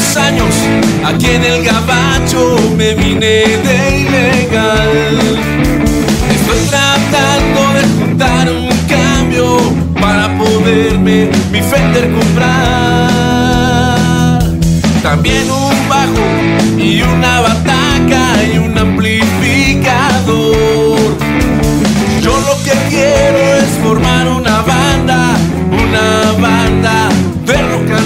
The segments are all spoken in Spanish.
muchos años aquí en el gabacho me vine de ilegal. Estoy tratando de juntar un cambio para poderme mi Fender comprar. También un bajo y una bataca y un amplificador. Yo lo que quiero es formar una banda de rock and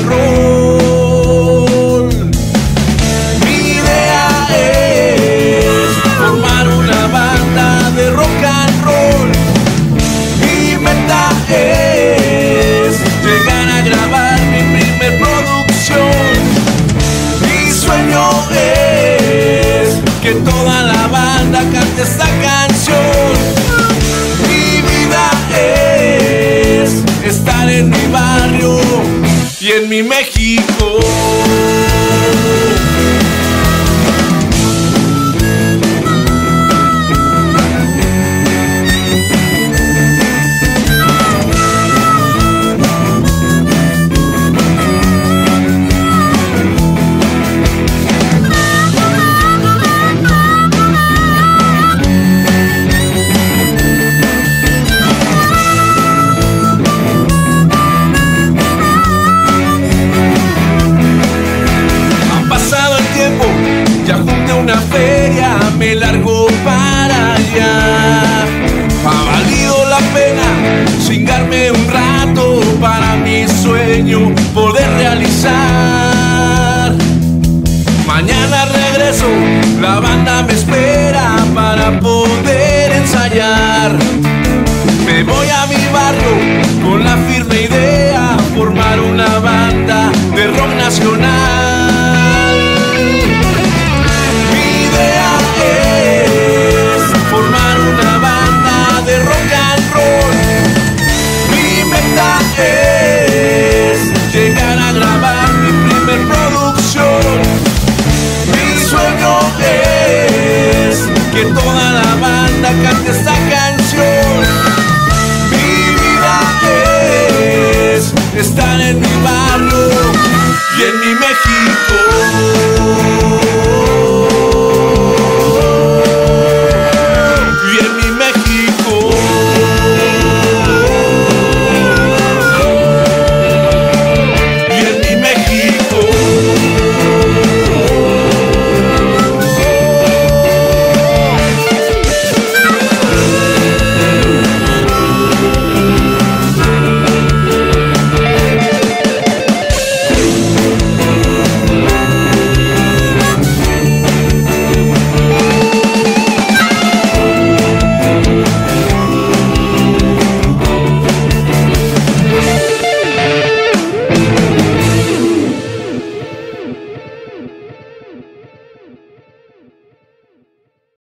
roll. Mi idea es formar una banda de rock and roll. Mi meta es llegar a grabar mi primer producción. Mi sueño es que toda la banda cante esta canción. Mi vida es estar en mi barrio y en mi México. Una feria, me largo para allá. Ha valido la pena cingarme un rato para mi sueño poder realizar. Mañana regreso, la banda me espera para poder ensayar. Me voy a mi barrio con la firme idea formar una banda de rock nacional. Es llegar a grabar mi primer producción. Mi sueño es que toda la banda cante esta canción. Mi vida es estar en mi barrio